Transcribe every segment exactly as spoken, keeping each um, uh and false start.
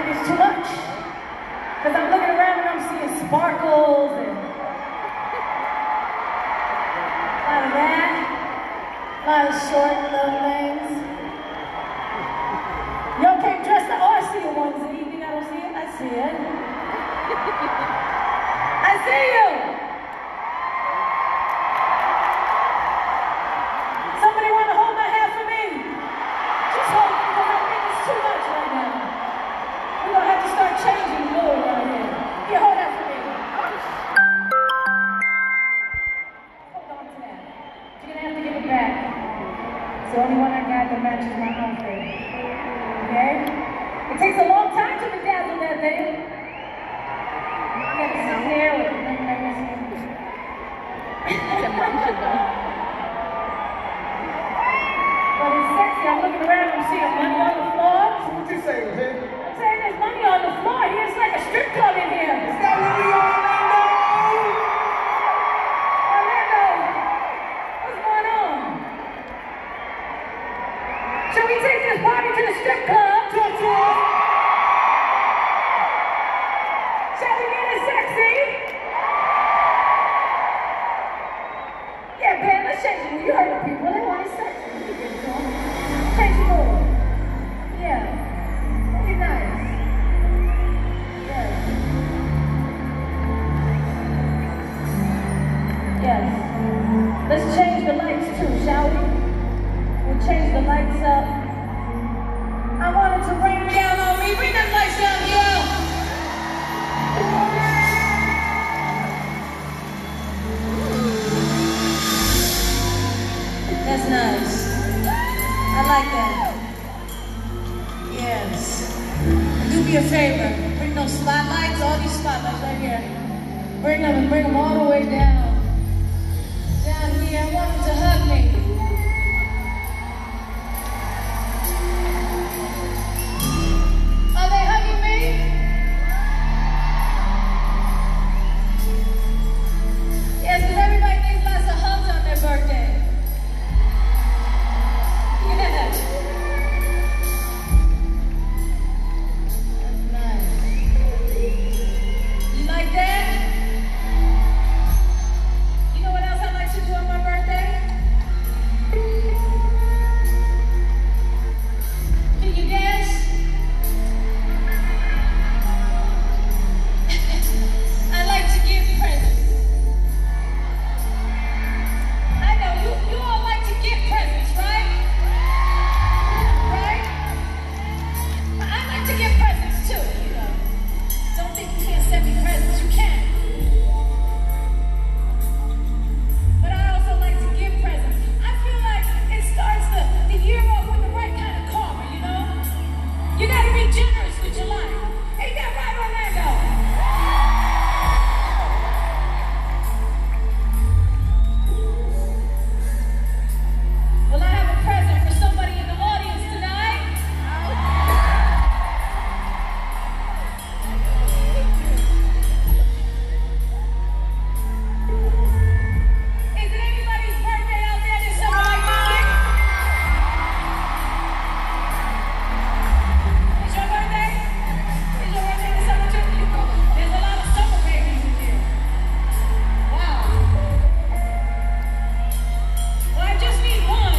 think it's too much. Because I'm looking around and I'm seeing sparkles and a lot of that. A lot of short little things. Y'all came dressed up. Oh, I see you onesie. You think I don't see it? I see it. I see you. Somebody want to hold my hand for me? Just hold it because I think it's too much right now. We're going to have to start changing the mood right here. Here, hold that for me. Hold on to that. You're going to have to give it back. It's the only one I got that matches my outfit. Okay? It takes a long time to bedazzle that thing. You got to sit here with it. But it's sexy. I'm looking around and seeing money on the floor. So what you saying, Jay? I'm saying there's money on the floor. Here it's like a strip club in here. Is that what we are, Orlando? Orlando, what's going on? Should we take this party to the strip club? Talk to us. Shall we get it sexy? Yeah, man, let's change it. You heard the people. They want it sexy. Change the mood. Yeah. Be nice. Yes. Yes. Let's change the lights too, shall we? We'll change the lights up. I want it to rain down on me. Bring them lights down here. That's nice. I like that. Yes. Do me a favor. Bring those spotlights, all these spotlights right here. Bring them and bring them all the way down. Down here. I want them to hug me. Are they hugging me? Yes, because everybody needs lots of hugs on their birthday. Yes. That's nice. You like that? You know what else I like to do on my birthday? Can you dance? I like to give presents. I know you, you all like to give presents, right? Right? I like to give presents too, you know. Don't think you can't send me presents, you can. But I also like to give presents. I feel like it starts the, the year off with the right kind of karma, you know? You gotta be generous with your life. Ain't that right, Orlando? Well, I have a present for somebody in the audience tonight. Is it anybody's birthday out there this summer like mine? Is your birthday? Is your birthday this summer too? You go. There's a lot of summer babies in here. Wow. Well, I just need one.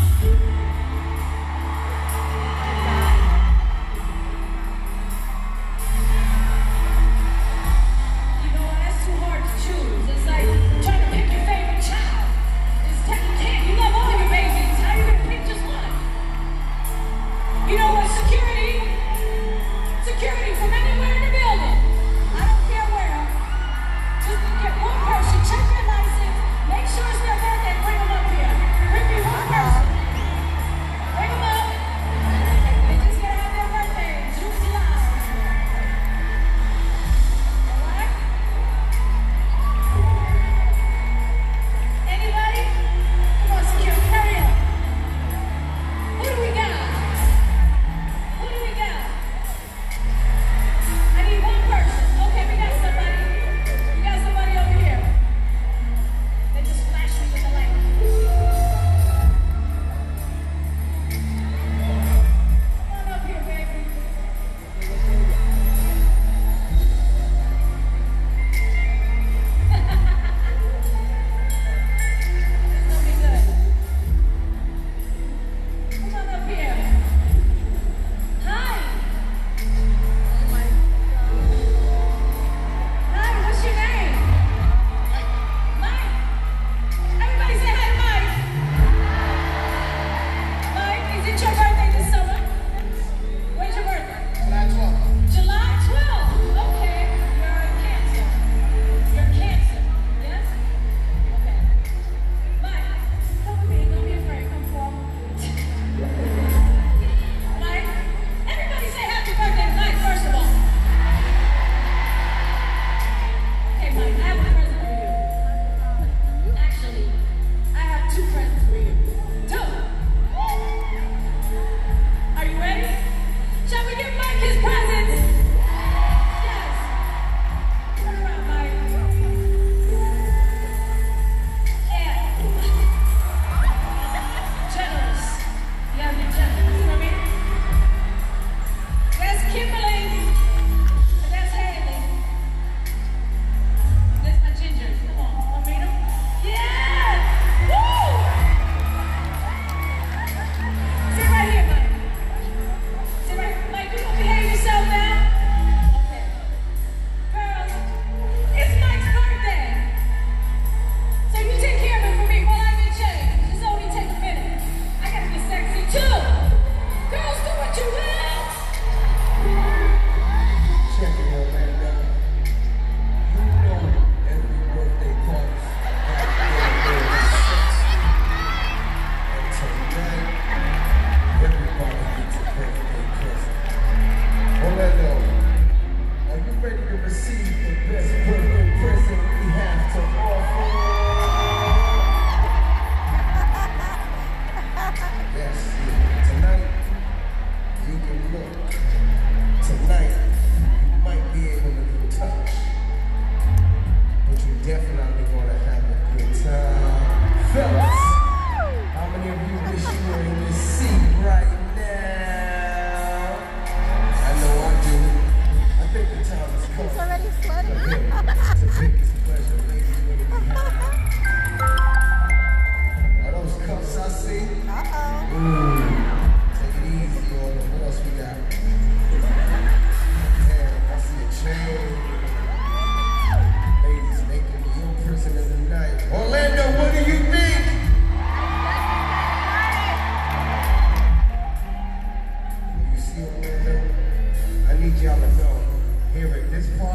You know, that's too hard to choose. It's like trying to pick your favorite child. It's t- you can't. You love all your babies. How are you gonna pick just one? You know what? Security. Security from anywhere in the building. I don't care where. Just get one person. Check their license. Make sure it's their birthday. Bring them up here. Bring me one person. Bring them up. They just gotta have their birthday. Juicy live. All right? Anybody? Come on, security, hurry up. Who do we got?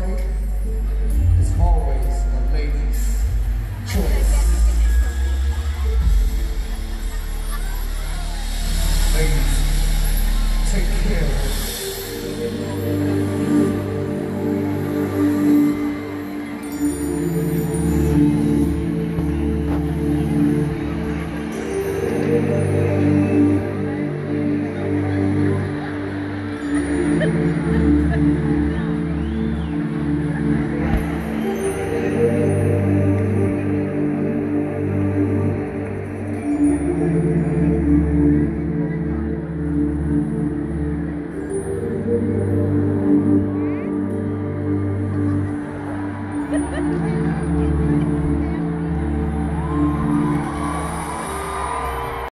right is always a lady's choice. Ladies, take care of it. Ha ha ha!